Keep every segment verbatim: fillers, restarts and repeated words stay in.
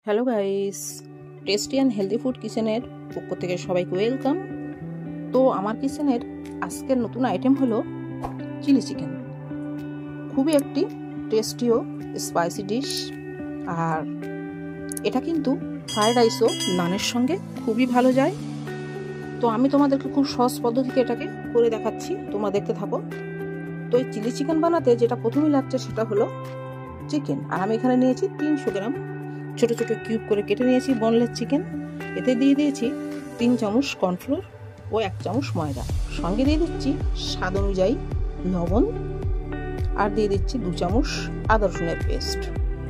Hello guys, tasty and healthy food কিচেনের পক্ষ থেকে সবাইকে ওয়েলকাম। তো আমার কিচেনের আজকের নতুন আইটেম হলো চিলি চিকেন। খুবই একটি টেস্টি ও স্পাইসি ডিশ, আর এটা কিন্তু ফ্রাইড রাইস ও নানের সঙ্গে খুবই ভালো যায়। তো আমি তোমাদেরকে খুব সহজ পদ্ধতিতে এটাকে করে দেখাচ্ছি, তোমরা দেখতে থাকো। তো এই চিলি চিকেন বানাতে যেটা প্রথমেই লাগছে সেটা হলো চিকেন, আর আমি এখানে নিয়েছি তিনশো গ্রাম ছোট ছোট কিউব করে কেটে নিয়েছি বোনলেস চিকেন। এতে দিয়ে দিয়েছি তিন চামচ কর্নফ্লোর ও এক চামচ ময়দা, সঙ্গে দিয়ে দিচ্ছি স্বাদ অনুযায়ী লবণ, আর দিয়ে দিচ্ছি দু চামচ আদা রসুনের পেস্ট।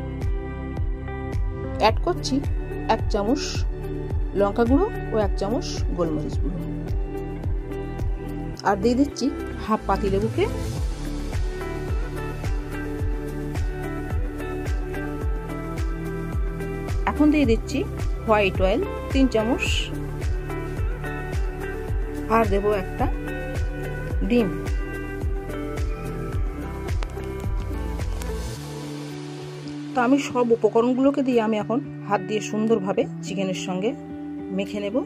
অ্যাড করছি এক চামচ লঙ্কা গুঁড়ো ও এক চামচ গোলমরিচ গুঁড়ো, আর দিয়ে দিচ্ছি হাফ পাতি লেবুকে। এখন দিয়ে দিচ্ছি হোয়াইট অয়েল তিন চামচ, আর দেব একটা ডিম। তো আমি সব উপকরণগুলোকে দিয়ে আমি এখন হাত দিয়ে সুন্দরভাবে চিকেনের সঙ্গে মেখে নেব।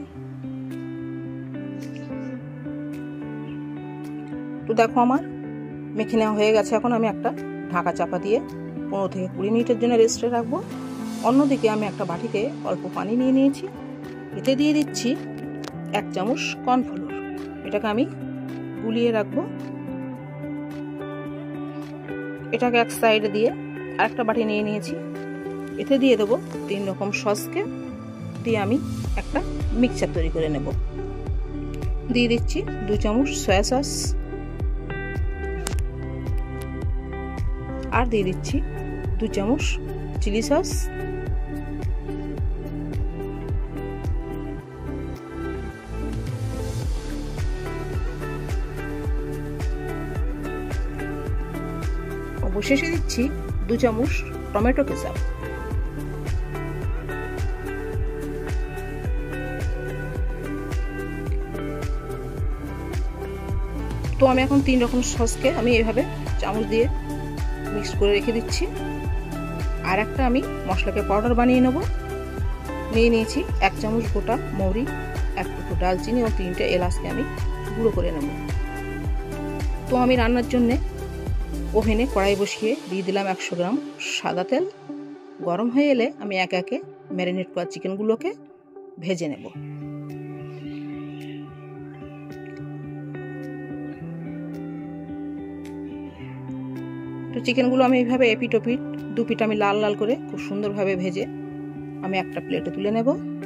তো দেখো আমার মেখে নেওয়া হয়ে গেছে। এখন আমি একটা ঢাকা চাপা দিয়ে পনেরো থেকে কুড়ি মিনিটের জন্য রেস্টে রাখবো। অন্যদিকে আমি একটা বাটিতে অল্প পানি নিয়ে নিয়েছি, এতে দিয়ে দিচ্ছি এক চামচ কর্নফ্লোর। এটাকে আমি গুলিয়ে রাখবো। এটাকে এক সাইডে দিয়ে আরেকটা বাটি নিয়ে নিয়েছি, এতে দিয়ে দেবো তিন রকম সসকে, দিয়ে আমি একটা মিক্সচার তৈরি করে নেব। দিয়ে দিচ্ছি দু চামচ সয়া সস, আর দিয়ে দিচ্ছি দু চামচ চিলি সস, অবশেষে দিচ্ছি দু চামচ টমেটো কেচাপ। তো আমি এখন তিন রকম সসকে আমি এইভাবে চামচ দিয়ে মিক্স করে রেখে দিচ্ছি। আর একটা আমি মশলাকে পাউডার বানিয়ে নেব। নিয়ে নিয়েছি এক চামচ গোটা মৌরি, এক টুকরো ডালচিনি ও তিনটে এলাচকে আমি গুঁড়ো করে নেব। তো আমি রান্নার জন্যে ওভেনে কড়াই বসিয়ে দিয়ে দিলাম একশো গ্রাম সাদা তেল। গরম হয়ে এলে আমি একে একে ম্যারিনেট করা চিকেনগুলোকে ভেজে নেব। তো চিকেনগুলো আমি এইভাবে এপিট ওপিট দু পিঠ আমি লাল লাল করে খুব সুন্দরভাবে ভেজে আমি একটা প্লেটে তুলে নেব।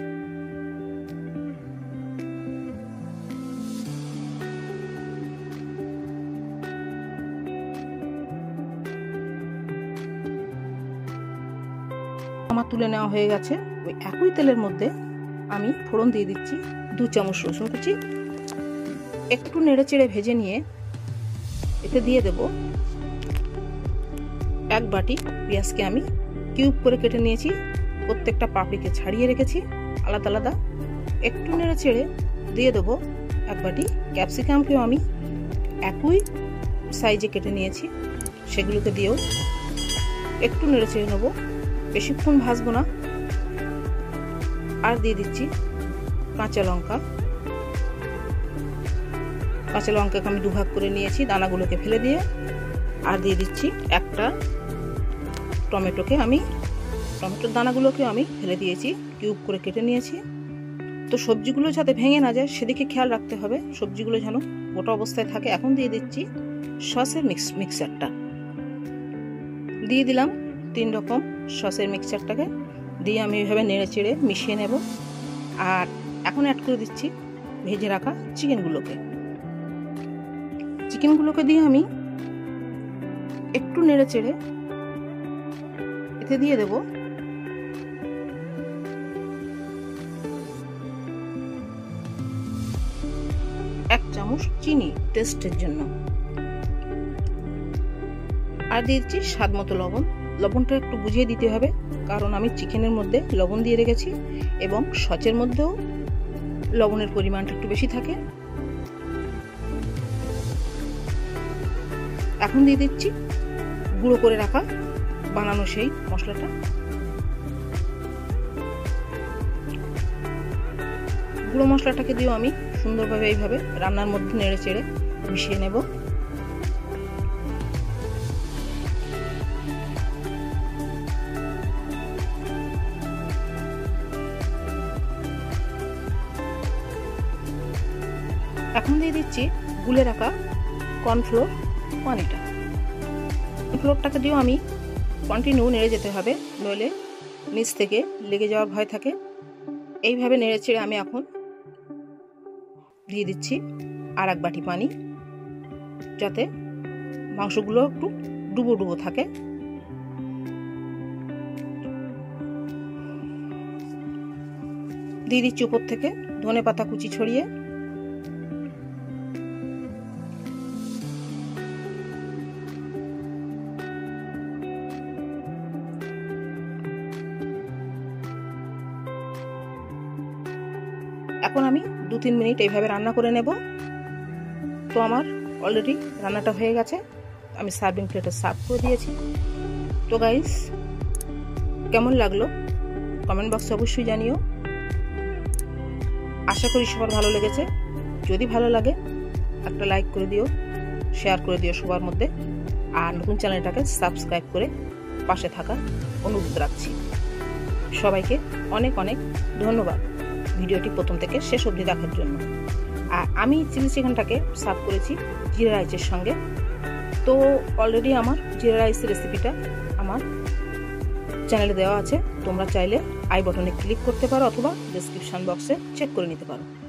আমার তুলে নেওয়া হয়ে গেছে। ওই একই তেলের মধ্যে আমি ফোড়ন দিয়ে দিচ্ছি দু চামচ রসুন কুচি। একটু নেড়ে চেড়ে ভেজে নিয়ে এতে দিয়ে দেব এক বাটি পেঁয়াজকে আমি কিউব করে কেটে নিয়েছি, প্রত্যেকটা পাপড়িকে ছাড়িয়ে রেখেছি আলাদা আলাদা। একটু নেড়ে চেড়ে দিয়ে দেবো এক বাটি ক্যাপসিকামকেও আমি একই সাইজে কেটে নিয়েছি, সেগুলোকে দিয়েও একটু নেড়ে চেড়ে নেবো, বেশিক্ষণ ভাজবো না। আর দিয়ে দিচ্ছি কাঁচা লঙ্কা। কাঁচা লঙ্কাকে আমি দুভাগ করে নিয়েছি, দানাগুলোকে ফেলে দিয়ে। আর দিয়ে দিচ্ছি একটা টমেটোকে আমি টমেটোর দানাগুলোকে আমি ফেলে দিয়েছি, কিউব করে কেটে নিয়েছি। তো সবজিগুলো যাতে ভেঙে না যায় সেদিকে খেয়াল রাখতে হবে, সবজিগুলো যেন গোটা অবস্থায় থাকে। এখন দিয়ে দিচ্ছি সসের মিক্স মিক্সচারটা দিয়ে দিলাম তিন রকম সসের মিক্সচারটাকে দিয়ে আমি এইভাবে নেড়ে চেড়ে মিশিয়ে নেব। আর এখন অ্যাড করে দিচ্ছি ভেজে রাখা চিকেনগুলোকে। চিকেনগুলোকে দিয়ে আমি একটু নেড়ে চেড়ে এতে দিয়ে দেব এক চামচ চিনি টেস্টের জন্য, আর দিয়েছি স্বাদ মতো লবণ। লবণটা একটু বুঝিয়ে দিতে হবে, কারণ আমি চিকেনের মধ্যে লবণ দিয়ে রেখেছি এবং সচের মধ্যেও লবণের পরিমাণটা একটু বেশি থাকে। এখন দিয়ে দিচ্ছি গুঁড়ো করে রাখা বানানো সেই মশলাটা। গুঁড়ো মশলাটাকে দিয়েও আমি সুন্দরভাবে এইভাবে রান্নার মধ্যে নেড়ে চেড়ে মিশিয়ে নেব। এখন দিয়ে দিচ্ছি গুলে রাখা কর্নফ্লোর পানিটা। কর্নফ্লোরটাকে দিয়েও আমি কন্টিনিউ নেড়ে যেতে হবে, নইলে নিচ থেকে লেগে যাওয়ার ভয় থাকে। এইভাবে নেড়ে চেড়ে আমি এখন দিয়ে দিচ্ছি আর এক বাটি পানি, যাতে মাংসগুলো একটু ডুবো ডুবো থাকে। দিয়ে দিচ্ছি উপর থেকে ধনে পাতা কুচি ছড়িয়ে। এখন আমি দু তিন মিনিট এইভাবে রান্না করে নেব। তো আমার অলরেডি রান্নাটা হয়ে গেছে, আমি সার্ভিং প্লেটে সার্ভ করে দিয়েছি। তো গাইস, কেমন লাগলো কমেন্ট বক্সে অবশ্যই জানিও। আশা করি সবার ভালো লেগেছে। যদি ভালো লাগে একটা লাইক করে দিও, শেয়ার করে দিও সবার মধ্যে, আর নতুন চ্যানেলটাকে সাবস্ক্রাইব করে পাশে থাকার অনুরোধ রাখছি। সবাইকে অনেক অনেক ধন্যবাদ ভিডিওটি প্রথম থেকে শেষ অবধি দেখার জন্য। আর আমি চিলি চিকেনটাকে সার্ভ করেছি জিরা রাইসের সঙ্গে। তো অলরেডি আমার জিরা রাইসের রেসিপিটা আমার চ্যানেলে দেওয়া আছে, তোমরা চাইলে আই বাটনে ক্লিক করতে পারো অথবা ডেসক্রিপশন বক্সে চেক করে নিতে পারো।